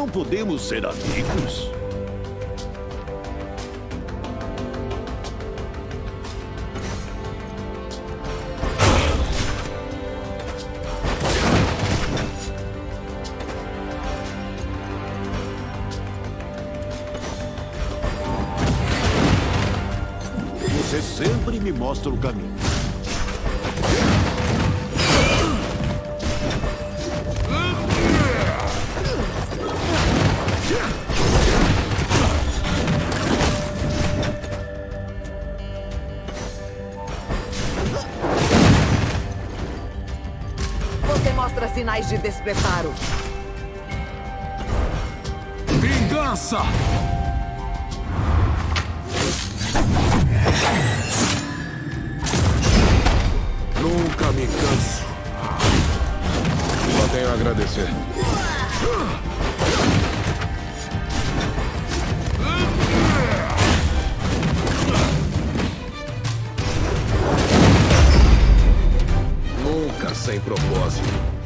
Não podemos ser amigos? Você sempre me mostra o caminho. Você mostra sinais de despreparo. Vingança! Nunca me canso. Só tenho a agradecer. Nunca sem propósito.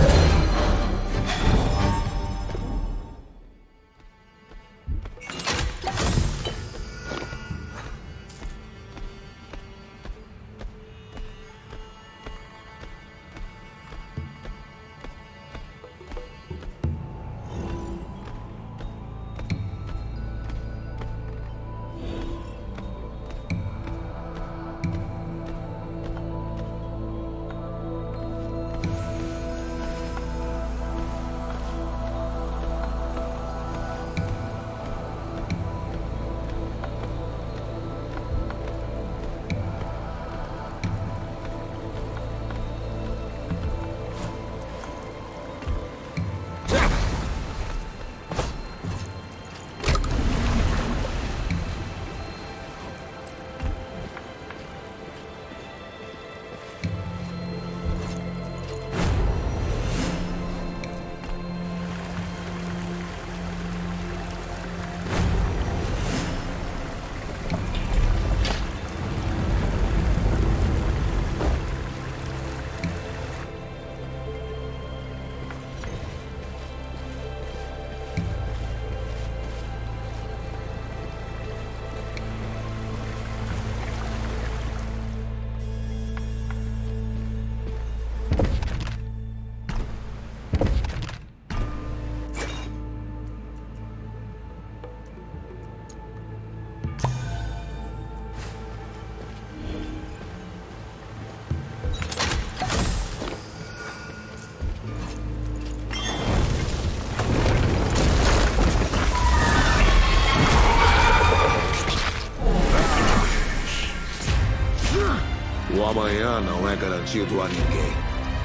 O amanhã não é garantido a ninguém.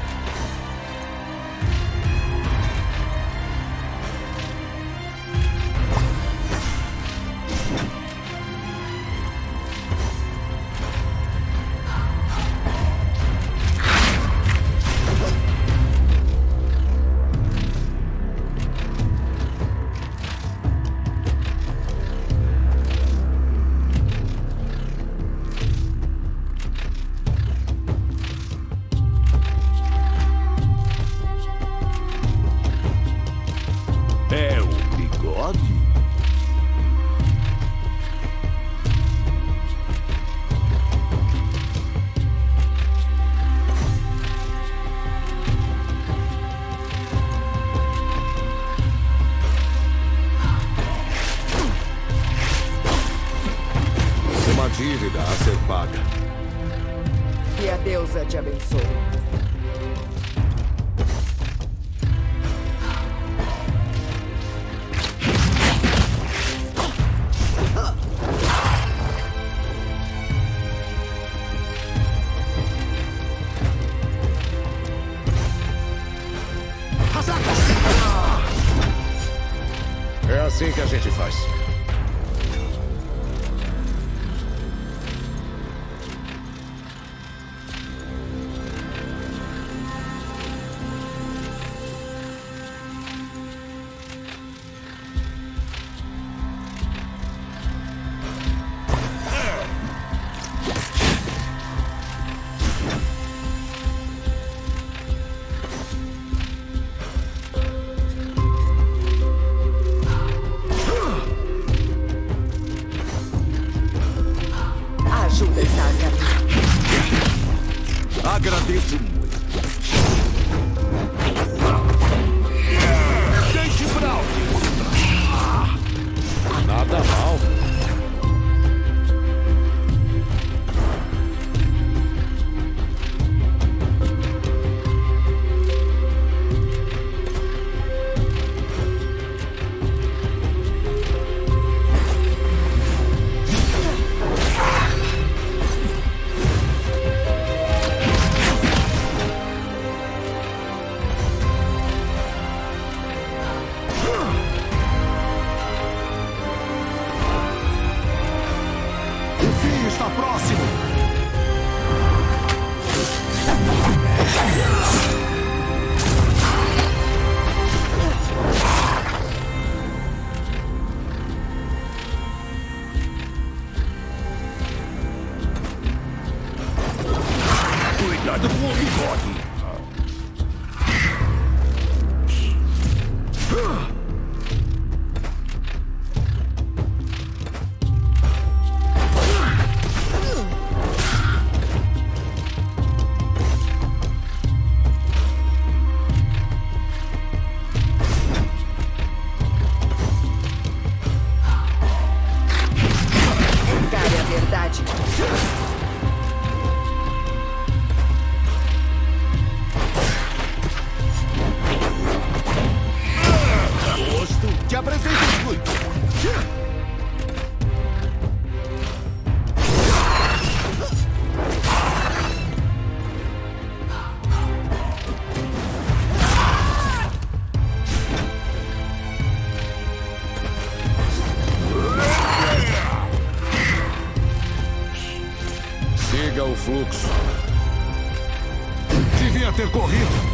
É o bigode? Uma dívida a ser paga. Que a deusa te abençoe. É assim que a gente faz. fluxo. Devia ter corrido.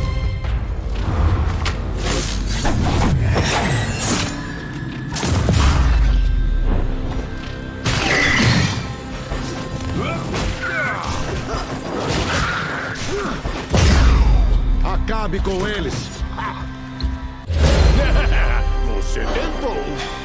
Acabe com eles. Você tentou.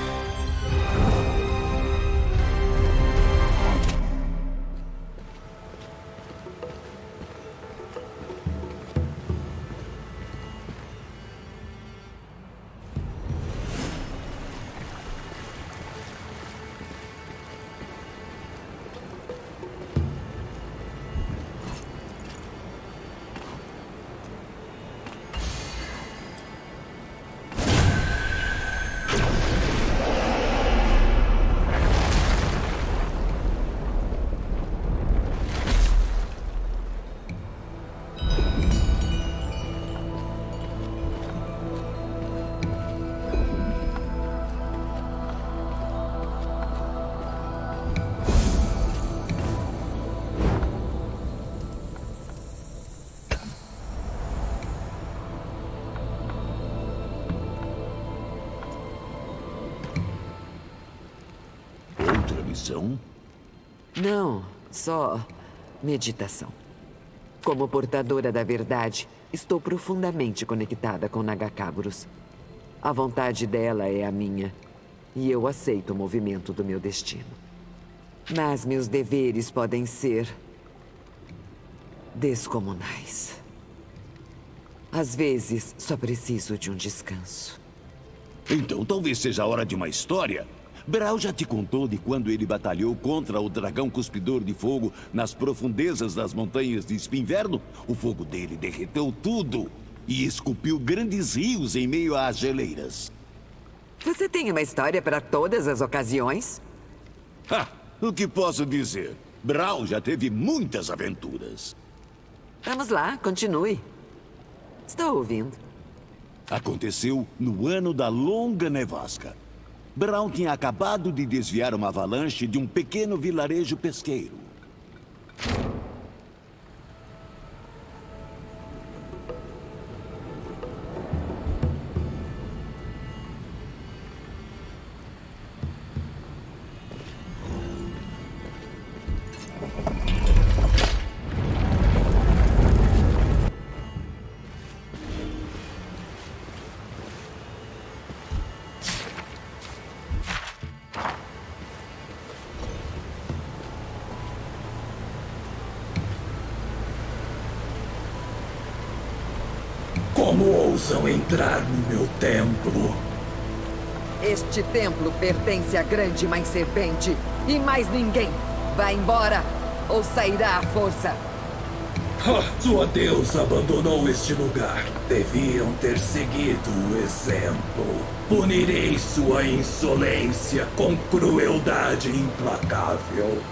Outra missão? Não, só meditação. Como portadora da verdade, estou profundamente conectada com Nagakabros. A vontade dela é a minha, e eu aceito o movimento do meu destino. Mas meus deveres podem ser descomunais. Às vezes, só preciso de um descanso. Então talvez seja a hora de uma história. Beral já te contou de quando ele batalhou contra o dragão cuspidor de fogo nas profundezas das montanhas de Espinverno? O fogo dele derreteu tudo e esculpiu grandes rios em meio às geleiras. Você tem uma história para todas as ocasiões? O que posso dizer? Beral já teve muitas aventuras. Vamos lá, continue. Estou ouvindo. Aconteceu no ano da Longa Nevasca. Brown tinha acabado de desviar uma avalanche de um pequeno vilarejo pesqueiro. Como ousam entrar no meu templo? Este templo pertence à grande mãe serpente e mais ninguém. Vá embora ou sairá à força. Sua deusa abandonou este lugar. Deviam ter seguido o exemplo. Punirei sua insolência com crueldade implacável.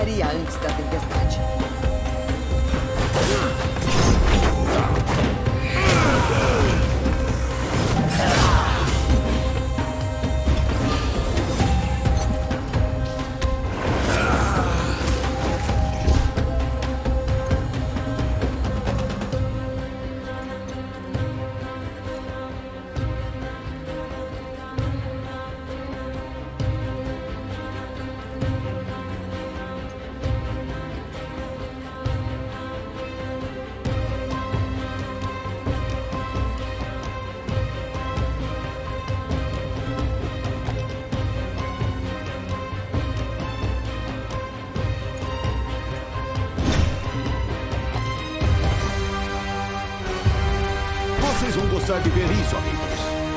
chegaria antes da tempestade. Vocês vão gostar de ver isso, amigos.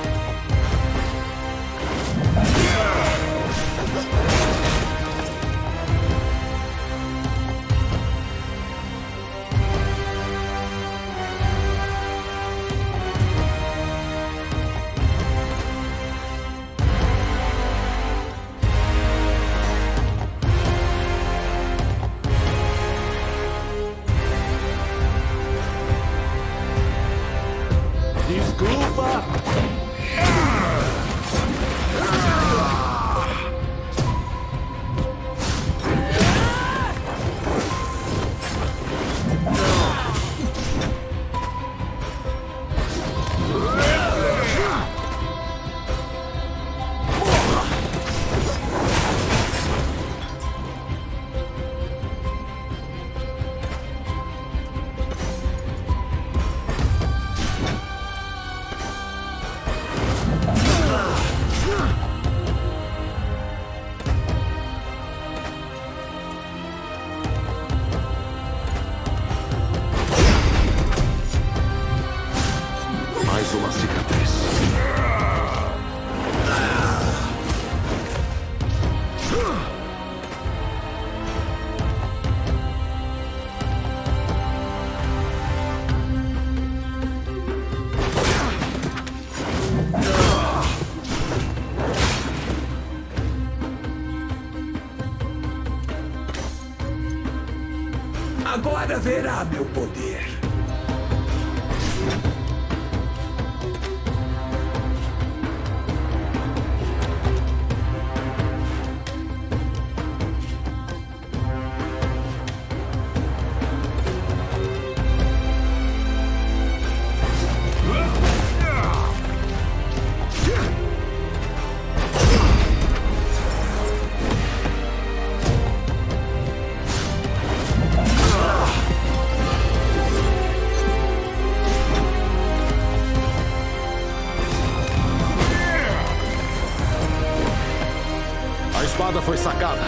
Desculpa! Mais uma cicatriz. Agora verá meu poder. A espada foi sacada.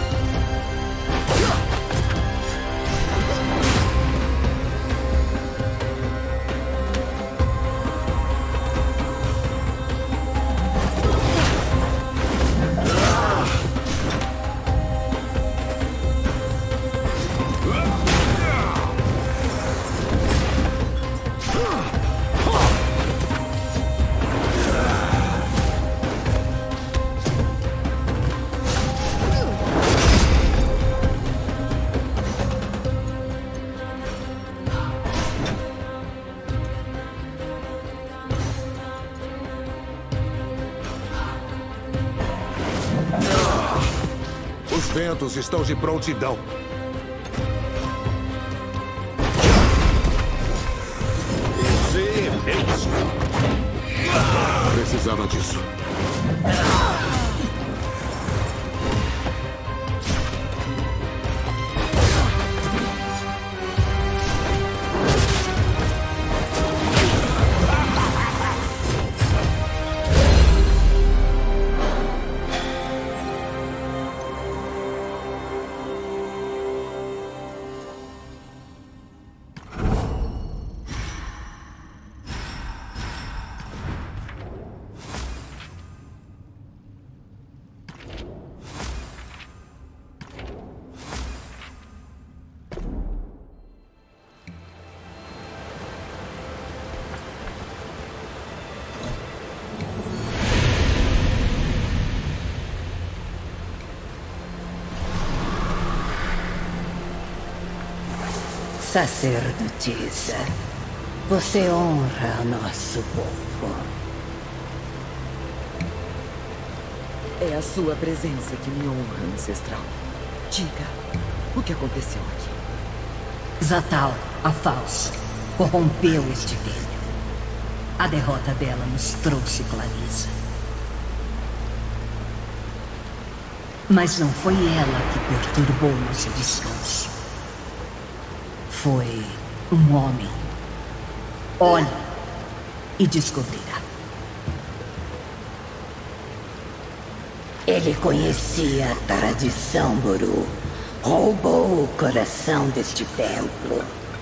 Os ventos estão de prontidão. Excelente! Precisava disso. Sacerdotisa, você honra o nosso povo. É a sua presença que me honra, ancestral. Diga, o que aconteceu aqui? Zatal, a falsa, corrompeu este templo. A derrota dela nos trouxe clareza. Mas não foi ela que perturbou nosso descanso. Foi um homem. Olhe e descobrirá. Ele conhecia a tradição, Buru. Roubou o coração deste templo.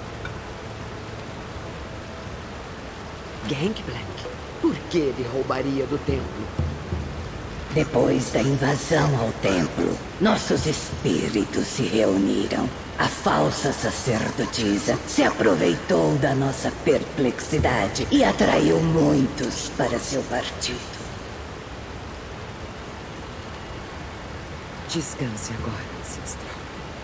Gangplank? Por que ele roubaria do templo? Depois da invasão ao templo, nossos espíritos se reuniram. A falsa sacerdotisa se aproveitou da nossa perplexidade e atraiu muitos para seu partido. Descanse agora, ancestral.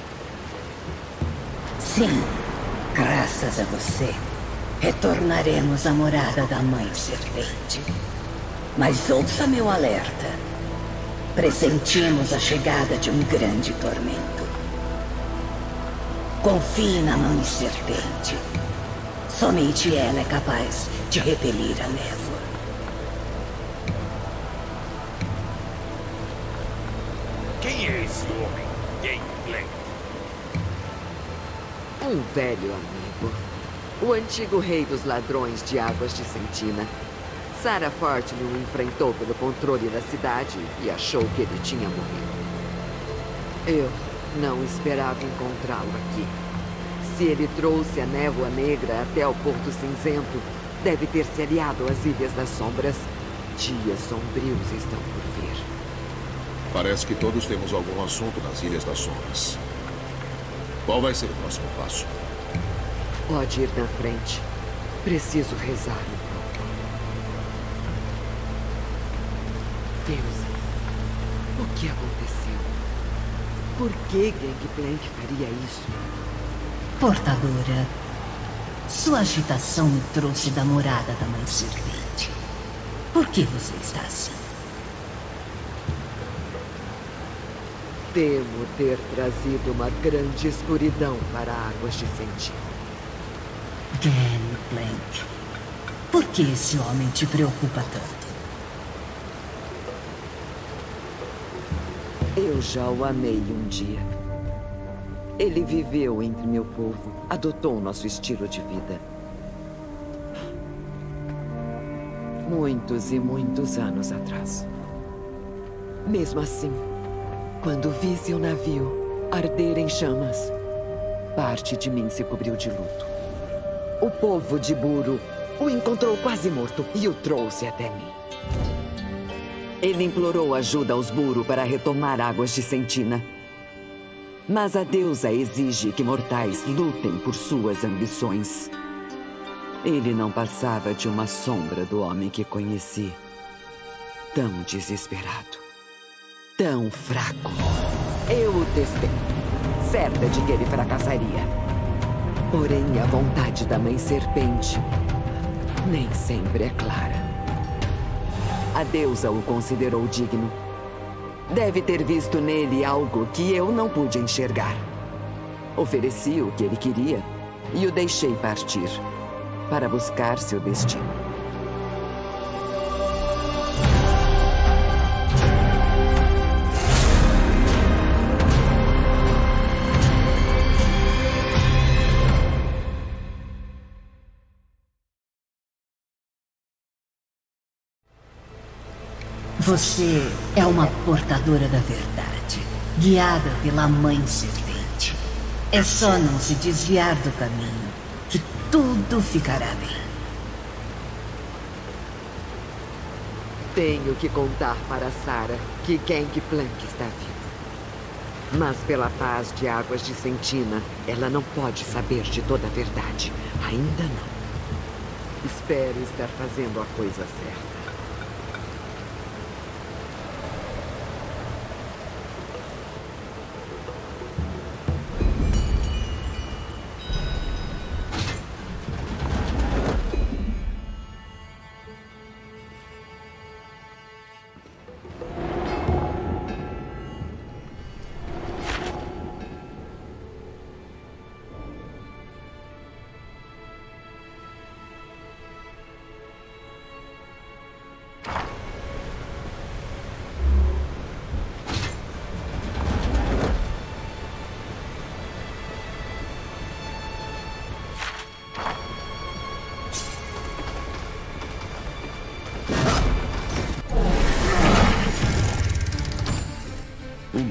Sim, graças a você, retornaremos à morada da Mãe Serpente. Mas ouça meu alerta. Pressentimos a chegada de um grande tormento. Confie na Mãe Serpente. Somente ela é capaz de repelir a névoa. Quem é esse homem? Gangplank? Um velho amigo. O antigo rei dos ladrões de águas de Sentina. Sarah Fortune o enfrentou pelo controle da cidade e achou que ele tinha morrido. Eu não esperava encontrá-lo aqui. Se ele trouxe a névoa negra até o Porto Cinzento, deve ter se aliado às Ilhas das Sombras. Dias sombrios estão por vir. Parece que todos temos algum assunto nas Ilhas das Sombras. Qual vai ser o próximo passo? Pode ir na frente. Preciso rezar um pouco. Deus, o que aconteceu? Por que Gangplank faria isso? Portadora, sua agitação me trouxe da morada da Mãe Serpente. Por que você está assim? Temo ter trazido uma grande escuridão para Águas de Sentina. Gangplank, por que esse homem te preocupa tanto? Eu já o amei um dia. Ele viveu entre meu povo, adotou nosso estilo de vida. Muitos e muitos anos atrás. Mesmo assim, quando vi seu navio arder em chamas, parte de mim se cobriu de luto. O povo de Buru o encontrou quase morto e o trouxe até mim. Ele implorou ajuda aos Buru para retomar Águas de Sentina. Mas a deusa exige que mortais lutem por suas ambições. Ele não passava de uma sombra do homem que conheci. Tão desesperado. Tão fraco. Eu o testei, certa de que ele fracassaria. Porém, a vontade da Mãe Serpente nem sempre é clara. A deusa o considerou digno. Deve ter visto nele algo que eu não pude enxergar. Ofereci o que ele queria e o deixei partir para buscar seu destino. Você é uma portadora da verdade, guiada pela Mãe Serpente. É só não se desviar do caminho, que tudo ficará bem. Tenho que contar para Sarah que Gangplank está vivo. Mas pela paz de Águas de Sentina, ela não pode saber de toda a verdade. Ainda não. Espero estar fazendo a coisa certa.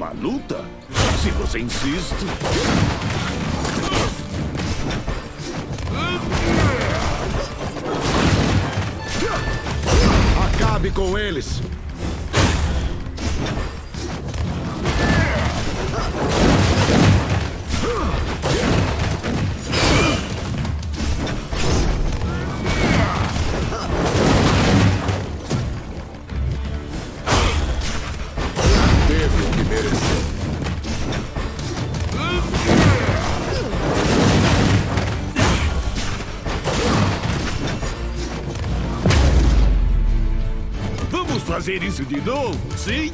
Uma luta? Se você insiste. Acabe com eles! Teve o que mereceu. Vamos fazer isso de novo, sim?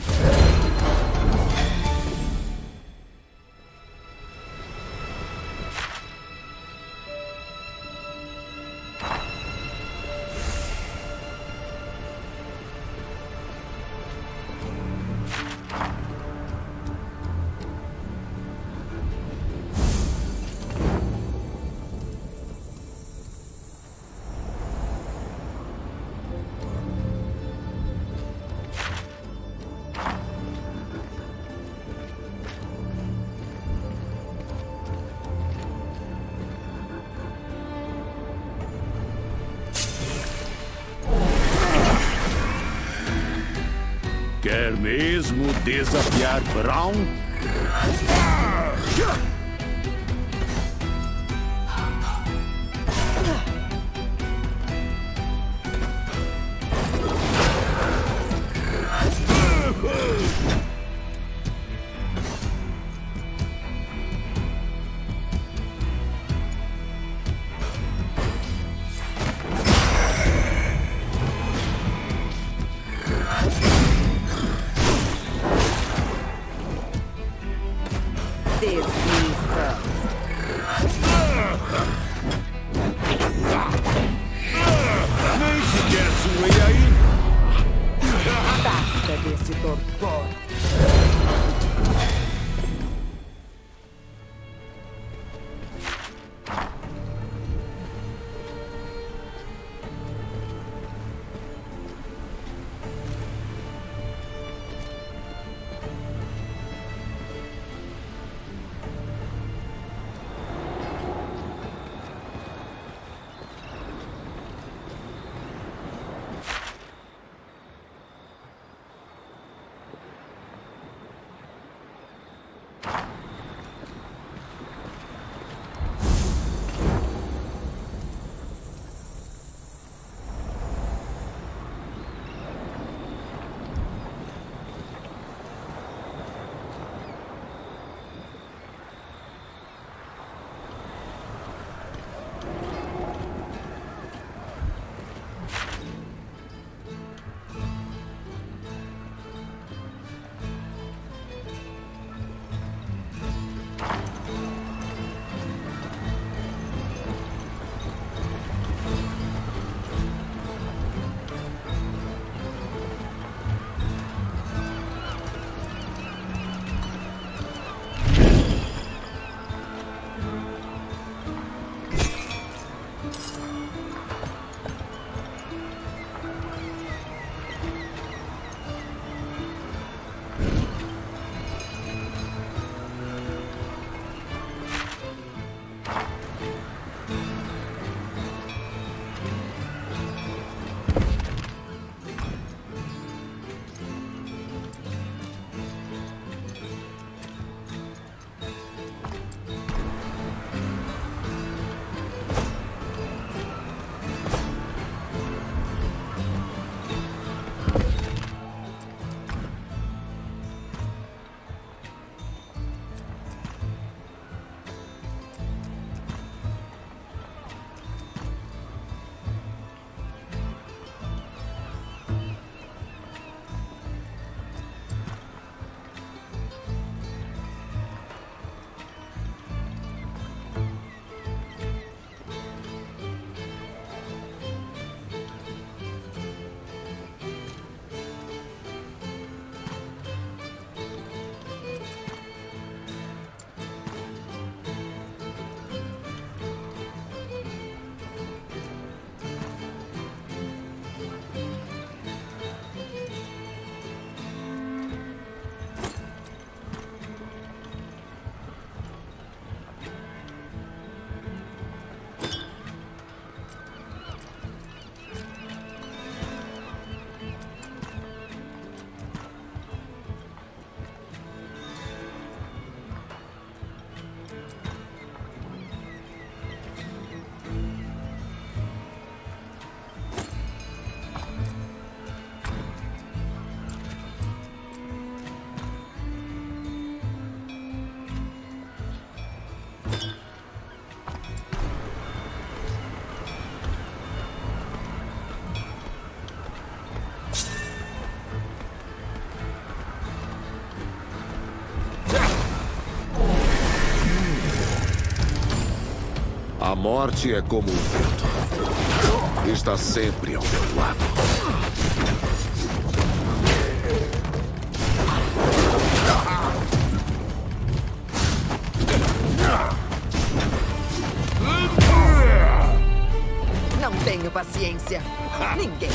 Quer mesmo desafiar Brown? Desista. Nem sequer suei ainda. Basta desse torpor. morte é como o vento. Está sempre ao meu lado. Não tenho paciência. Ninguém.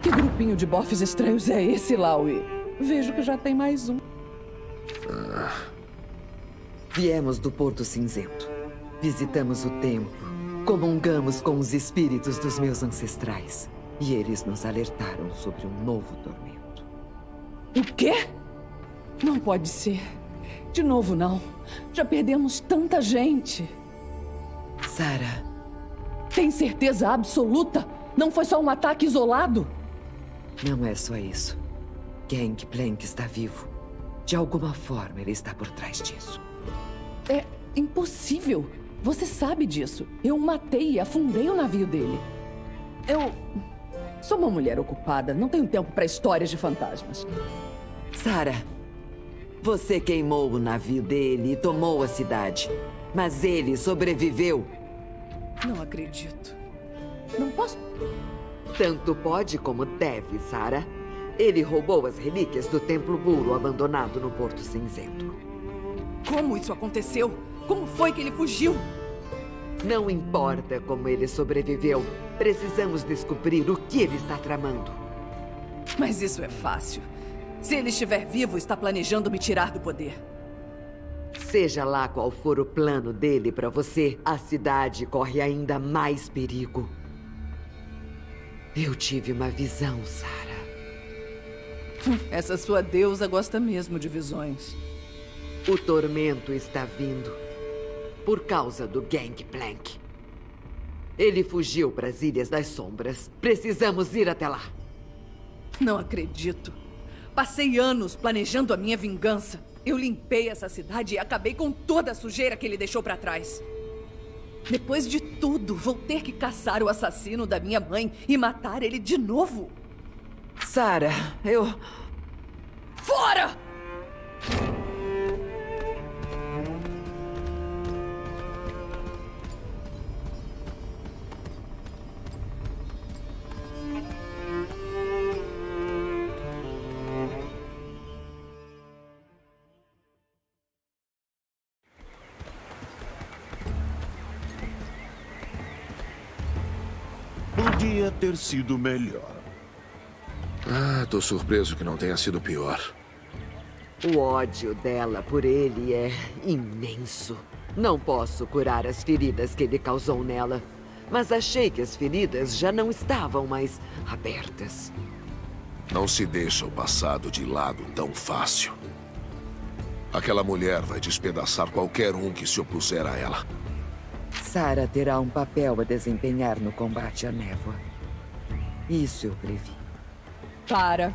Que grupinho de bofes estranhos é esse, Laui? Vejo que já tem mais um. Viemos do Porto Cinzento. Visitamos o templo. Comungamos com os espíritos dos meus ancestrais. E eles nos alertaram sobre um novo tormento. O quê? Não pode ser. De novo, não. Já perdemos tanta gente. Sara. Tem certeza absoluta? Não foi só um ataque isolado? Não é só isso. Gangplank está vivo. De alguma forma, ele está por trás disso. É impossível. Você sabe disso. Eu o matei e afundei o navio dele. Eu sou uma mulher ocupada. Não tenho tempo para histórias de fantasmas. Sara, você queimou o navio dele e tomou a cidade. Mas ele sobreviveu. Não acredito. Não posso... Tanto pode como deve, Sara. Ele roubou as relíquias do Templo Buro abandonado no Porto Cinzento. Como isso aconteceu? Como foi que ele fugiu? Não importa como ele sobreviveu. Precisamos descobrir o que ele está tramando. Mas isso é fácil. Se ele estiver vivo, está planejando me tirar do poder. Seja lá qual for o plano dele para você, a cidade corre ainda mais perigo. Eu tive uma visão, Sara. Essa sua deusa gosta mesmo de visões. O tormento está vindo por causa do Gangplank. Ele fugiu para as Ilhas das Sombras. Precisamos ir até lá. Não acredito. Passei anos planejando a minha vingança. Eu limpei essa cidade e acabei com toda a sujeira que ele deixou para trás. Depois de tudo, vou ter que caçar o assassino da minha mãe e matar ele de novo. Sara, eu... Fora! Podia ter sido melhor. Tô surpreso que não tenha sido pior. O ódio dela por ele é imenso. Não posso curar as feridas que ele causou nela. Mas achei que as feridas já não estavam mais abertas. Não se deixa o passado de lado tão fácil. Aquela mulher vai despedaçar qualquer um que se opuser a ela. Sara terá um papel a desempenhar no combate à névoa. Isso eu previ. Para.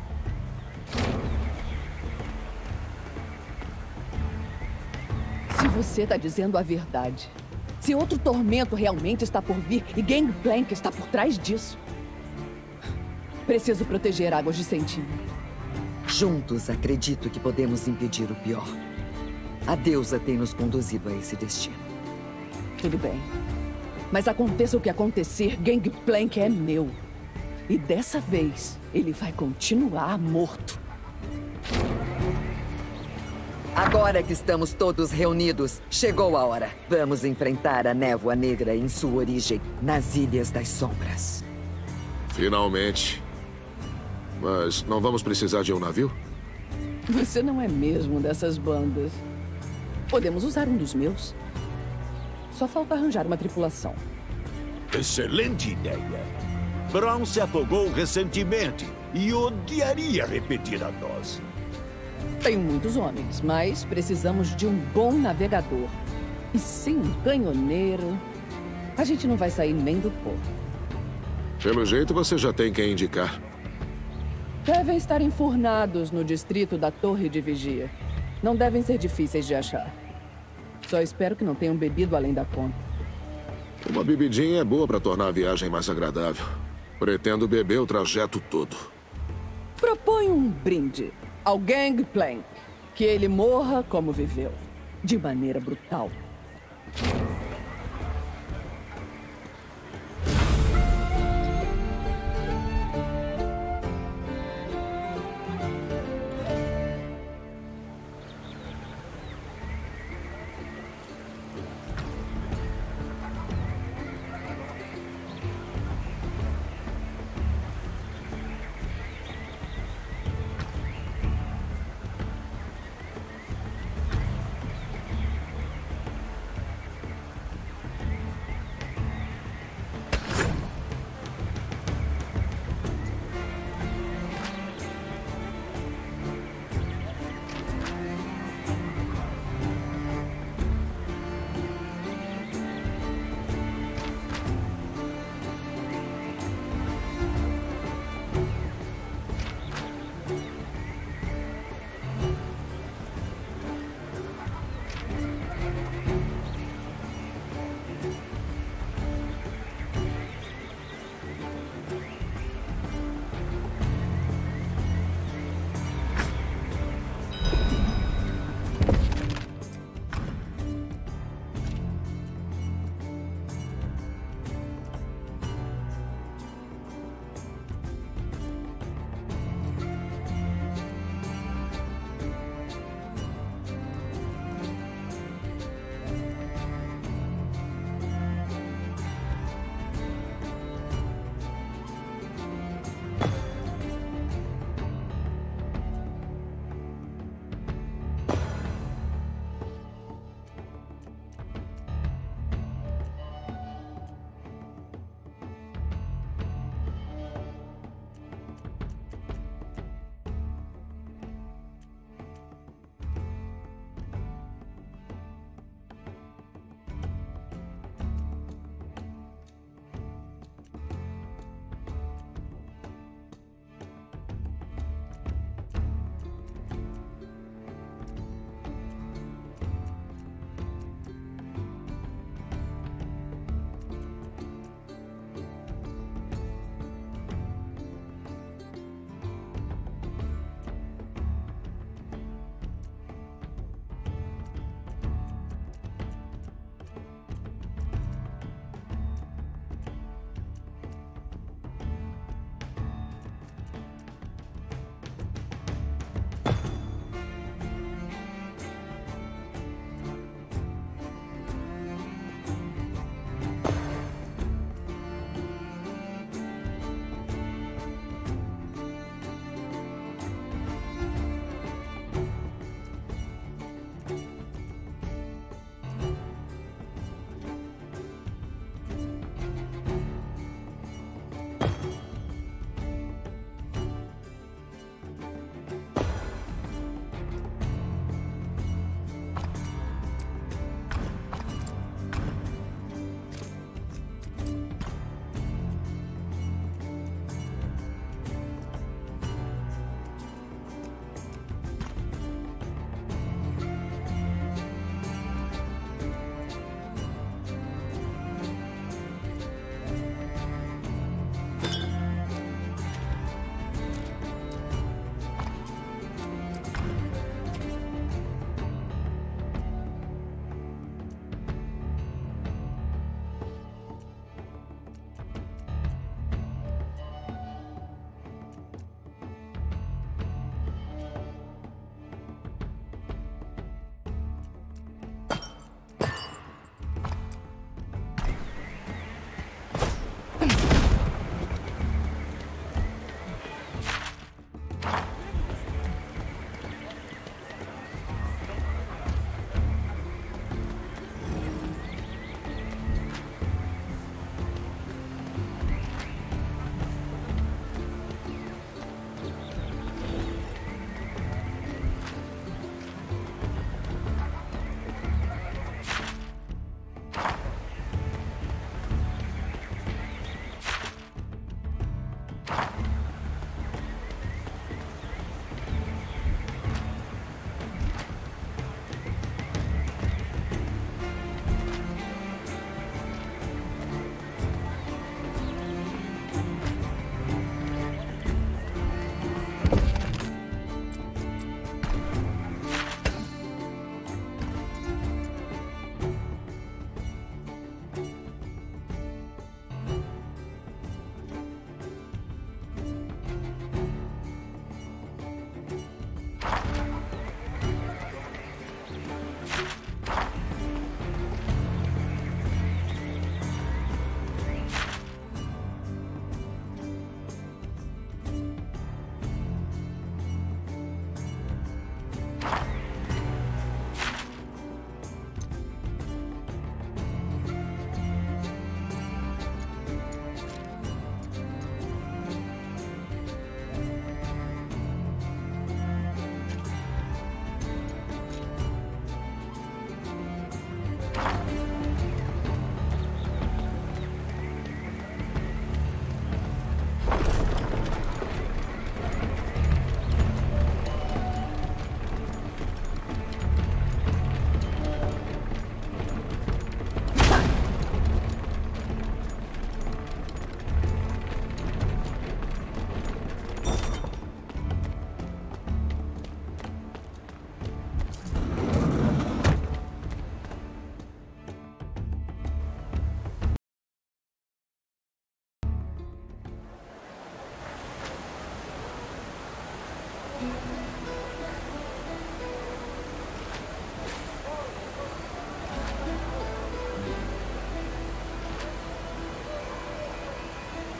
Se você está dizendo a verdade, se outro tormento realmente está por vir e Gangplank está por trás disso, preciso proteger Águas de Sentinho. Juntos, acredito que podemos impedir o pior. A deusa tem nos conduzido a esse destino. Tudo bem. Mas aconteça o que acontecer, Gangplank é meu. E dessa vez, ele vai continuar morto. Agora que estamos todos reunidos, chegou a hora. Vamos enfrentar a névoa negra em sua origem, nas Ilhas das Sombras. Finalmente. Mas não vamos precisar de um navio? Você não é mesmo dessas bandas. Podemos usar um dos meus. Só falta arranjar uma tripulação. Excelente ideia. Brown se afogou recentemente e odiaria repetir a dose. Tenho muitos homens, mas precisamos de um bom navegador. E sem um canhoneiro, a gente não vai sair nem do porto. Pelo jeito, você já tem quem indicar. Devem estar enfurnados no distrito da Torre de Vigia. Não devem ser difíceis de achar. Só espero que não tenham bebido além da conta. Uma bebidinha é boa para tornar a viagem mais agradável. Pretendo beber o trajeto todo. Proponho um brinde ao Gangplank. Que ele morra como viveu. De maneira brutal.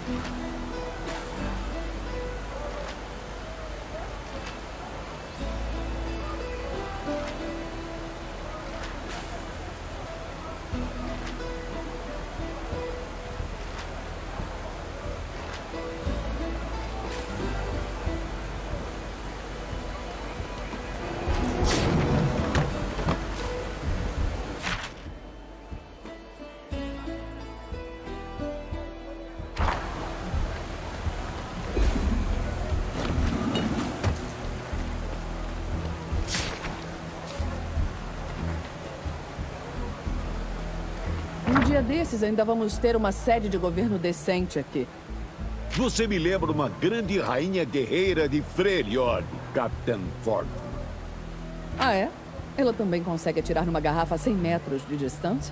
Um dia desses ainda vamos ter uma sede de governo decente aqui. Você me lembra uma grande rainha guerreira de Freljord, Capitã Ford. Ah, é? Ela também consegue atirar numa garrafa a 100 metros de distância?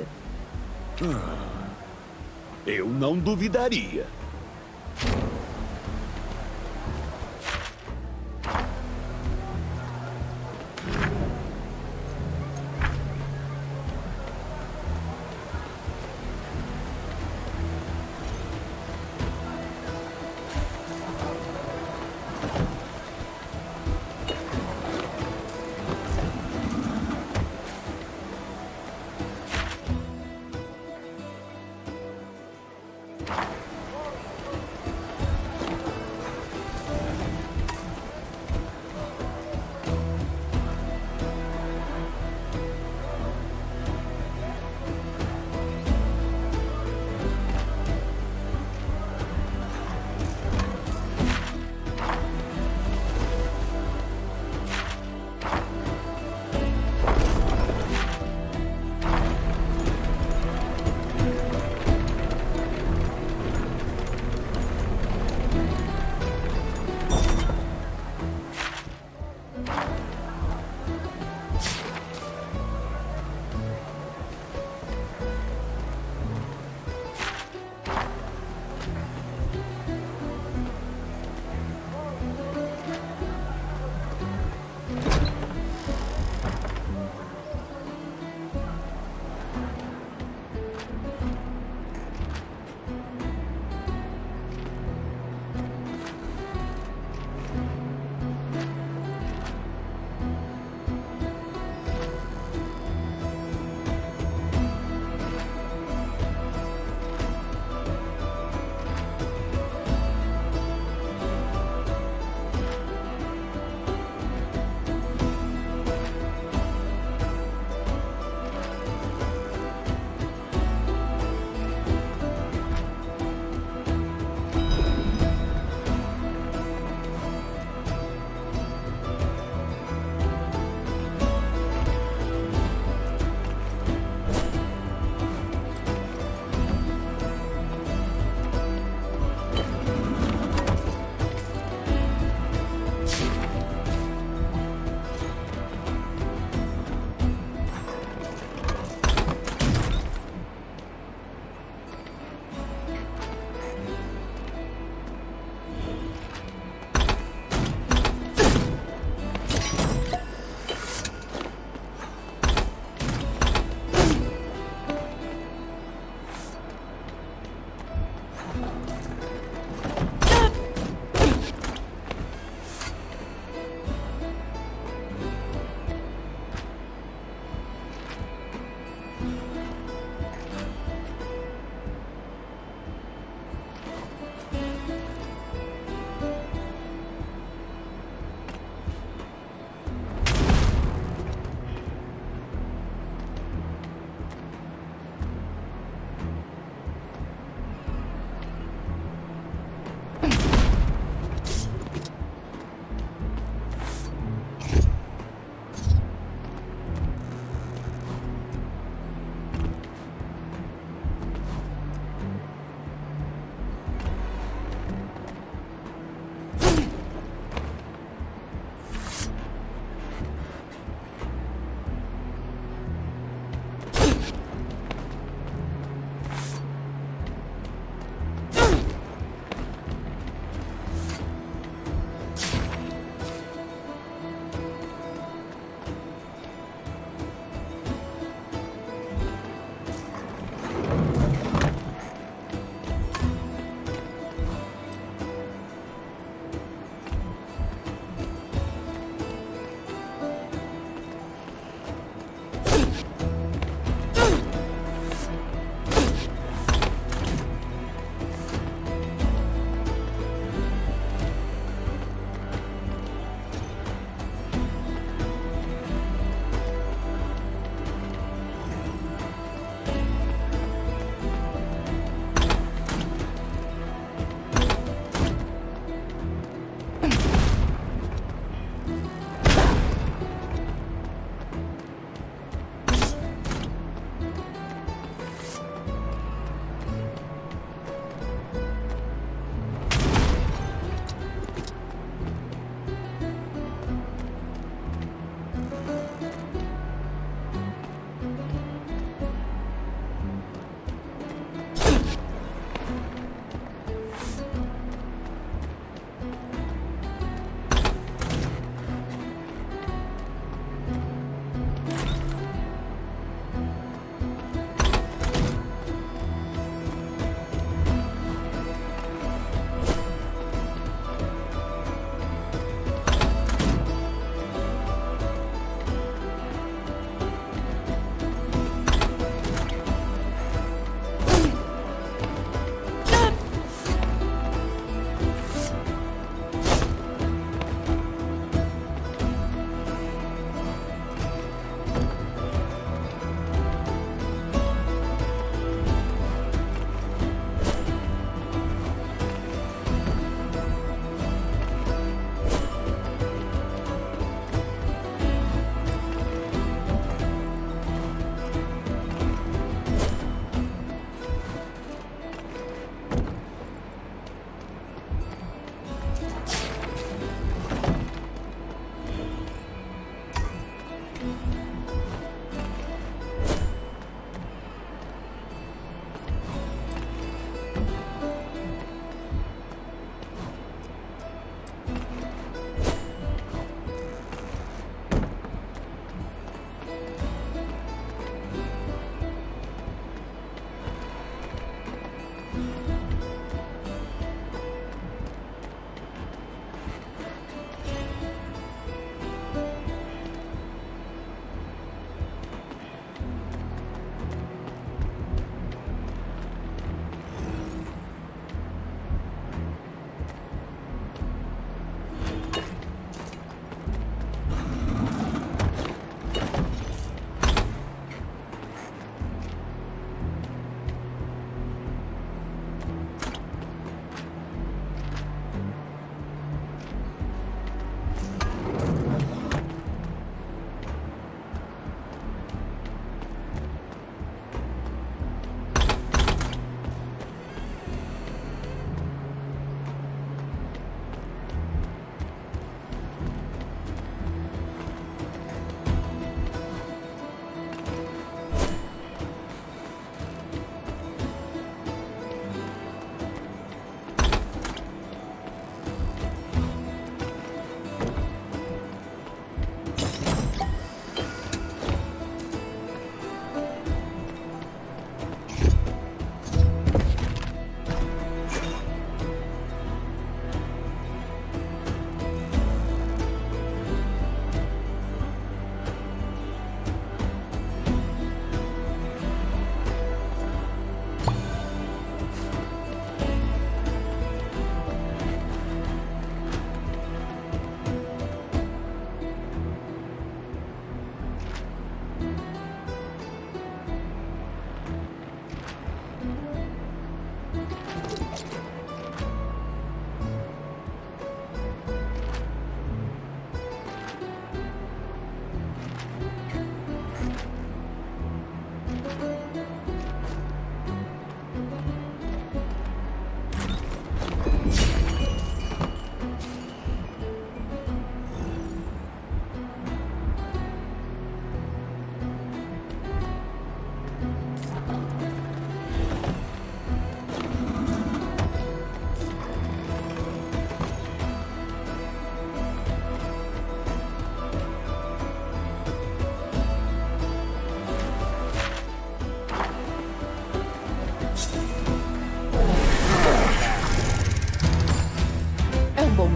Eu não duvidaria.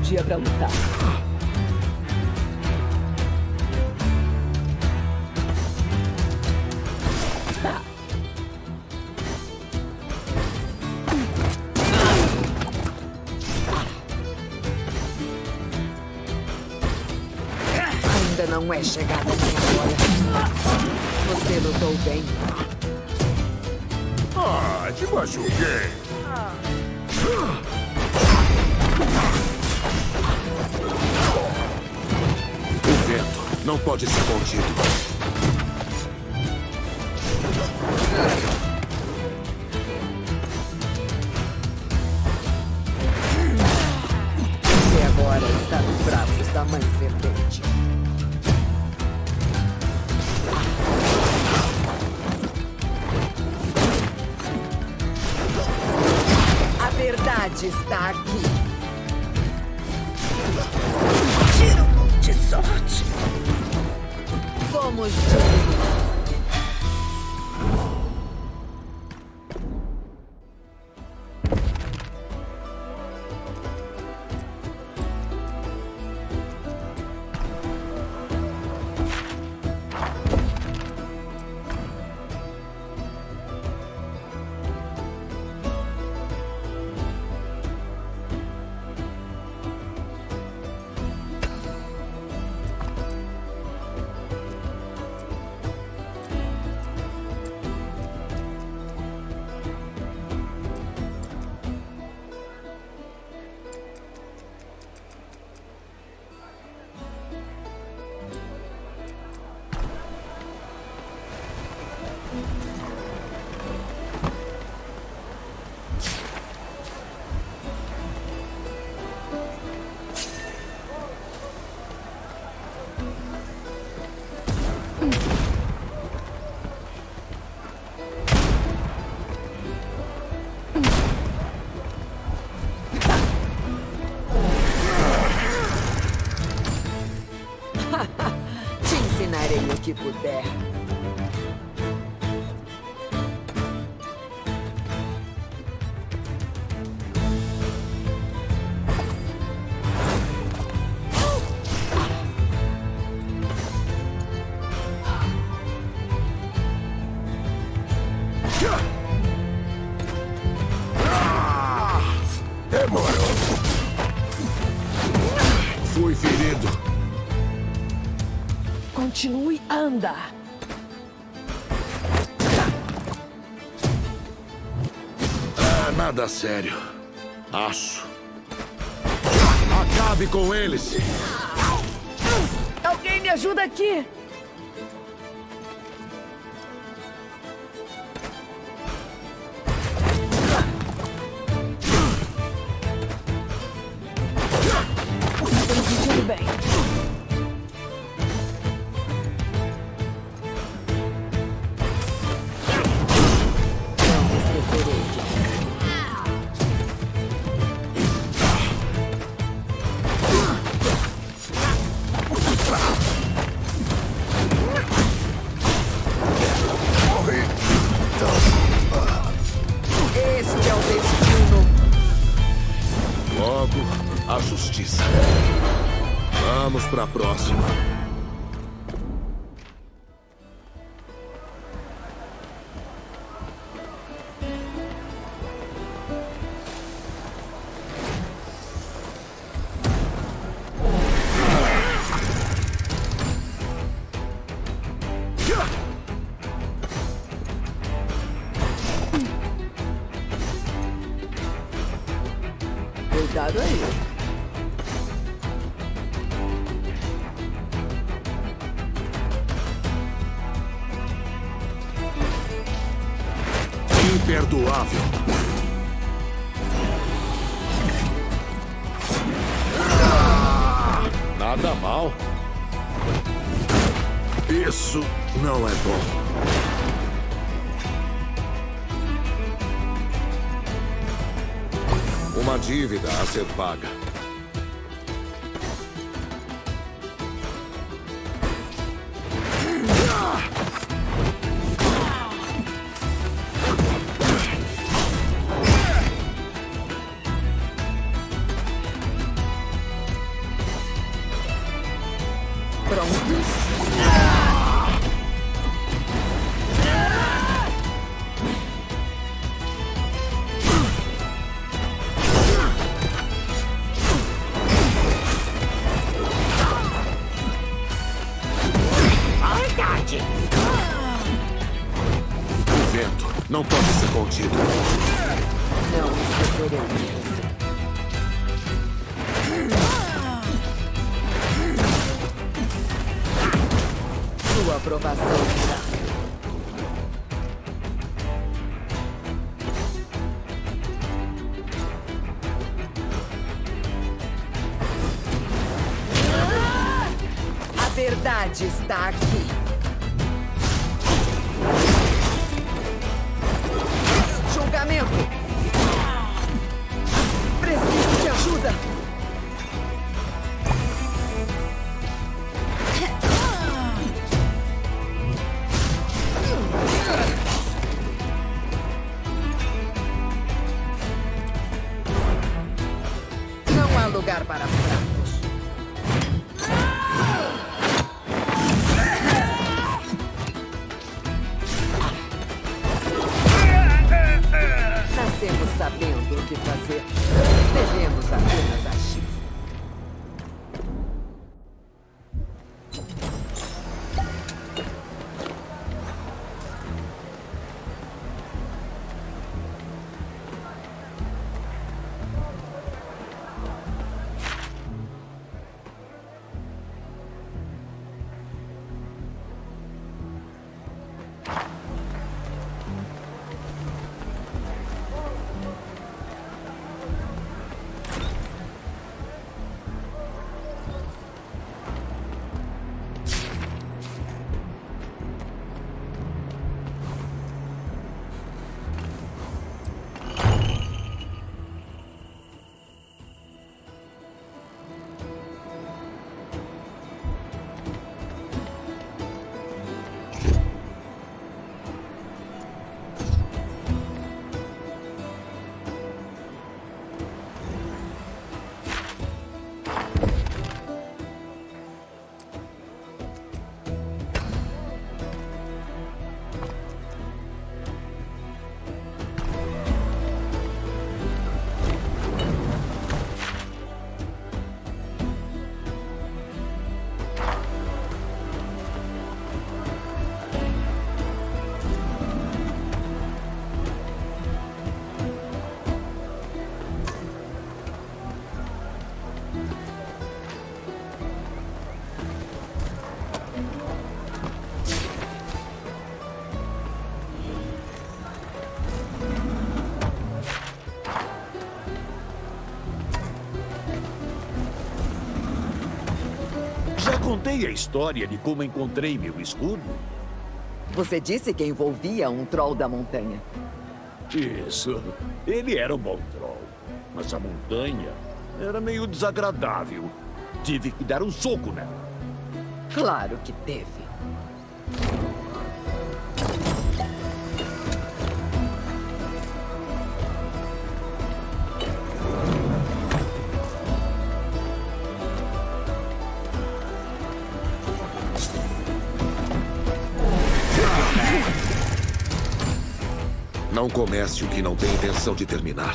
um dia pra lutar. Ainda não é chegada a minha hora. Você lutou bem. Ah, te machuquei. O vento não pode ser contido. Você agora está nos braços da Mãe Serpente. A verdade está aqui. Tiro de sorte. Somos dignos. Te ensinarei o que puder. Demorou. Fui ferido. Continue a andar. Ah, nada sério. Acho. Acabe com eles. Alguém me ajuda aqui! Tem sentido bem. Não esquecerei de você. Morri. Este é o destino. Logo, a justiça. Vamos pra próxima. Cuidado aí. Imperdoável. Nada mal. Isso não é bom. Uma dívida a ser paga. Prontos? O vento não pode ser contido. Não esqueceremos. Sua aprovação. A verdade está aqui. Julgamento. Preciso de ajuda. Não há lugar para fracos. Nascemos sabendo o que fazer. Devemos apenas agir. Já contei a história de como encontrei meu escudo? Você disse que envolvia um troll da montanha. Isso. Ele era um bom troll. Mas a montanha era meio desagradável. Tive que dar um soco nela. Claro que teve. Não comece o que não tem intenção de terminar.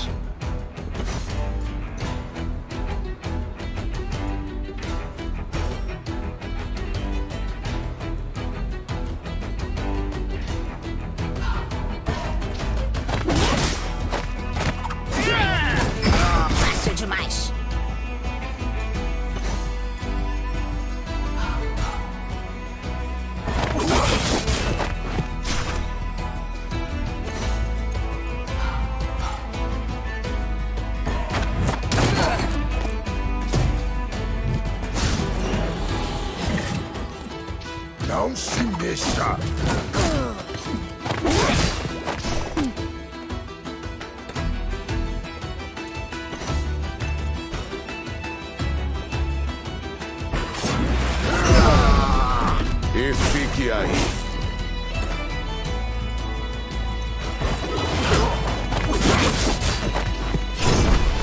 Fácil demais. Não se mexa! E fique aí.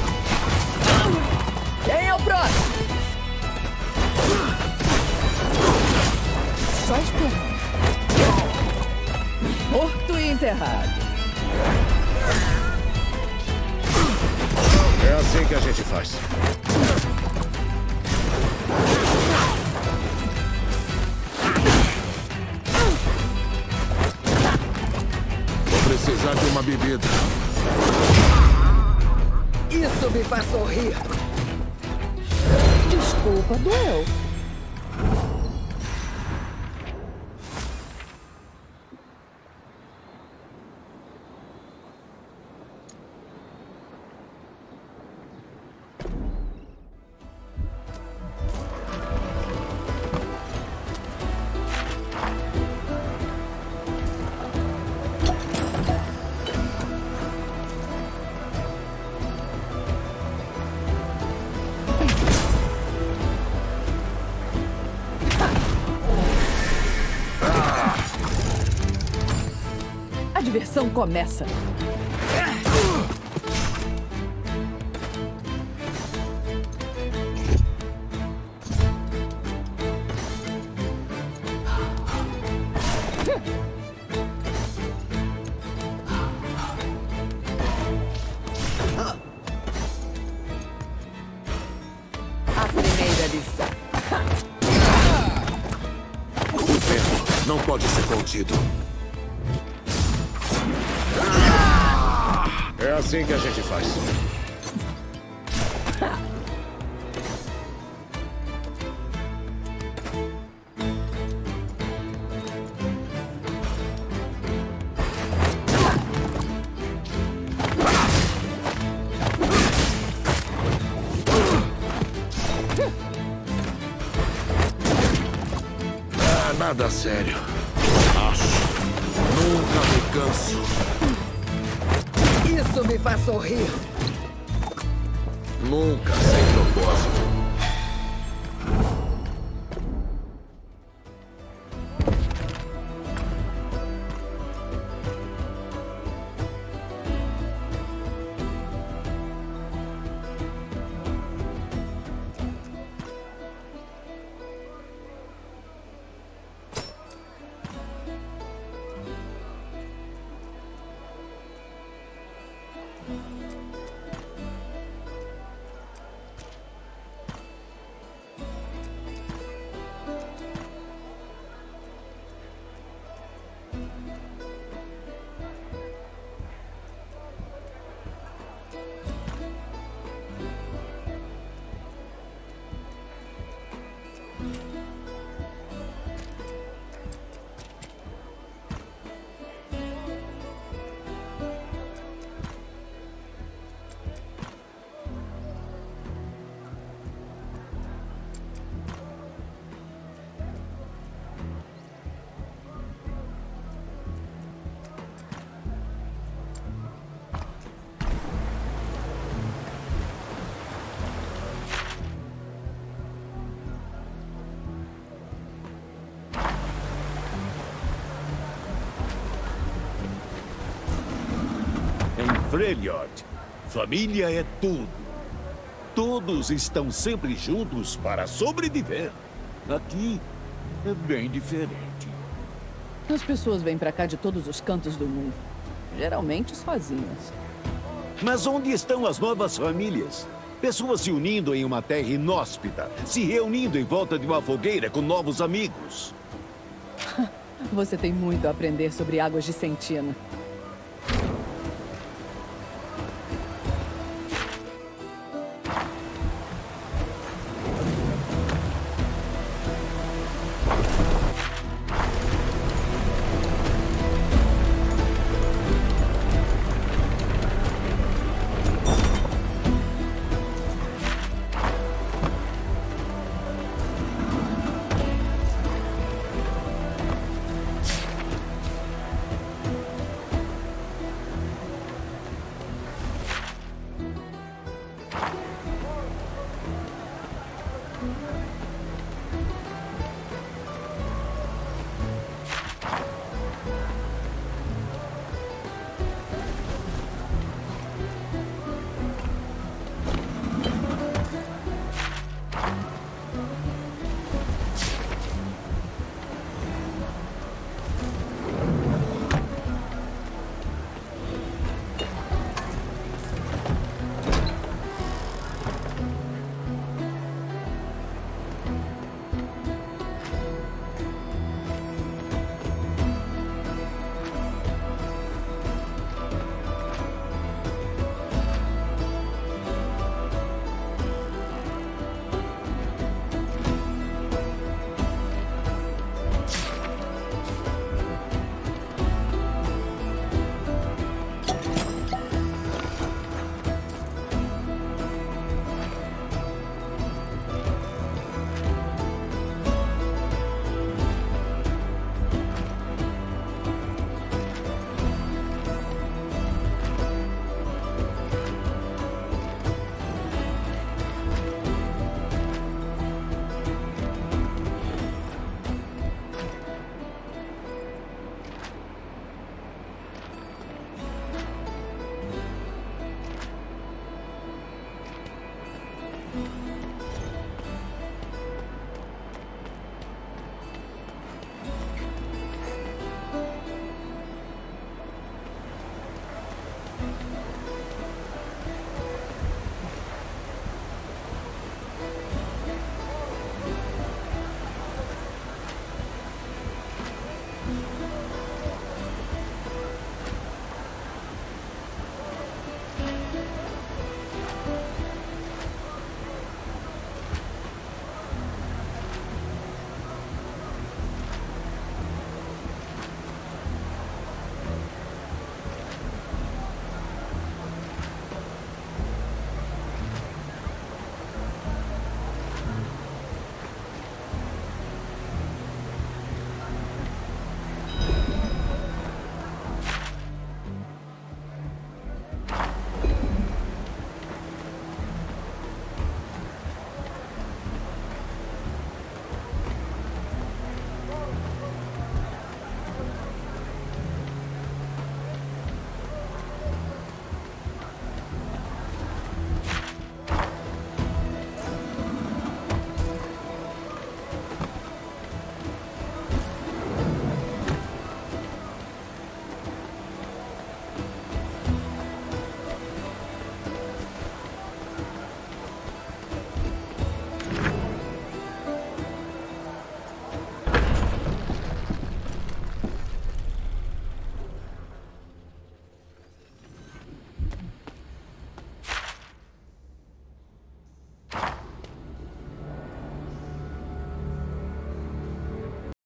Quem é o próximo? muito errado. É assim que a gente faz. Vou precisar de uma bebida. Isso me faz sorrir. Desculpa, doeu. A diversão começa. A primeira lição. O vento não pode ser contido. É assim que a gente faz. Nada sério. Acho. Nunca me canso. Isso me faz sorrir. Nunca sem propósito. Freljord, família é tudo. Todos estão sempre juntos para sobreviver. Aqui é bem diferente. As pessoas vêm pra cá de todos os cantos do mundo. Geralmente sozinhas. Mas onde estão as novas famílias? Pessoas se unindo em uma terra inóspita, se reunindo em volta de uma fogueira com novos amigos. Você tem muito a aprender sobre Águas de Sentina.